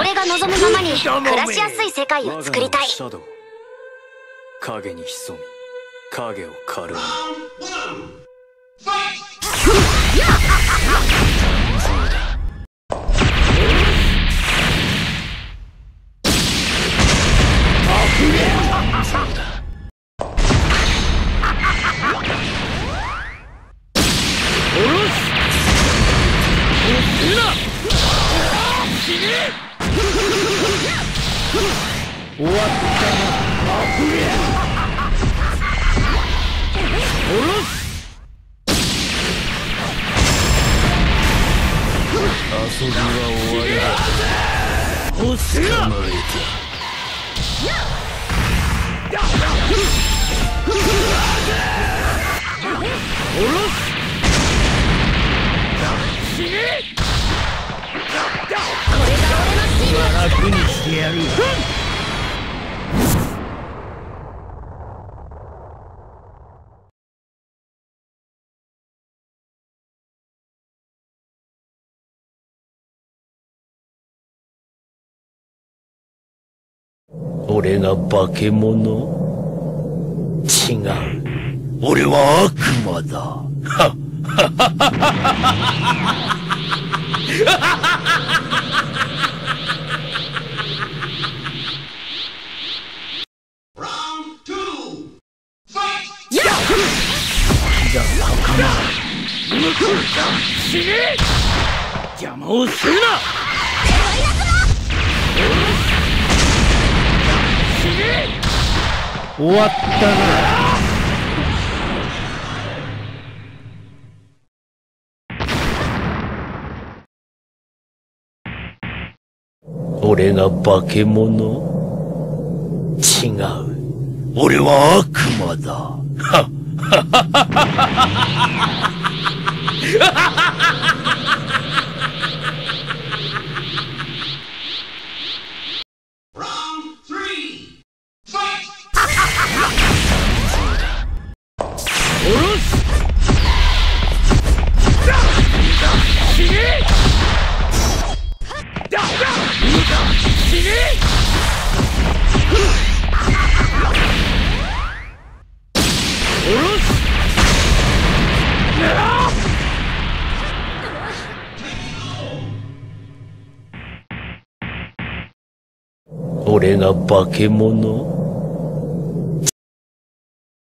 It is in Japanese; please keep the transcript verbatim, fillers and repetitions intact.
俺が望むままに暮らしやすい世界を作りたい。 影に潜み影を狩る。 終わったな。おろす。遊びは終わりだ。捕まえた。おろす。死ね。これが俺の真の力。楽にしてやる。俺が化け物？違う。俺は悪魔だ。はっ。だ仲間。死ね！邪魔をするな！終わったな。俺が化け物？違う。俺は悪魔だ。はっ。俺が化け物？